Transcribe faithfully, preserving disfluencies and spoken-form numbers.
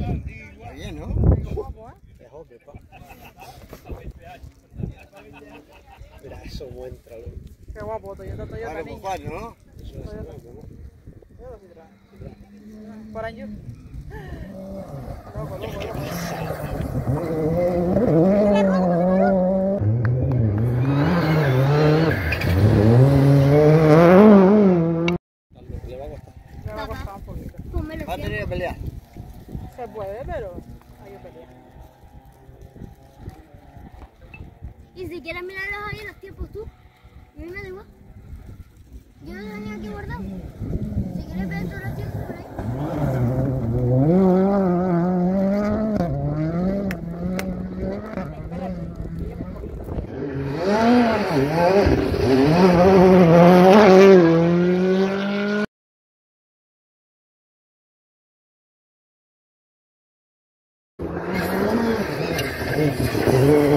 Está bien, ¿no? Guapo, ¿eh? Es obvio, pa. Mira, eso muestra, loco. Qué guapo, Toyota, Toyota, Vale, por niño. cuatro, ¿no? Eso es Toyota. guapo, ¿no? Toyota sí trae. Por año. Loco, loco, loco. Le va a costar. Me va a costar un poquito. Va a tener que pelear. Se puede, pero hay que pelear. Y si quieres mirarlos ahí en los tiempos tú, a mí me da igual. Yo los tenía aquí guardados. Si quieres ver todos los tiempos por ahí. Sí.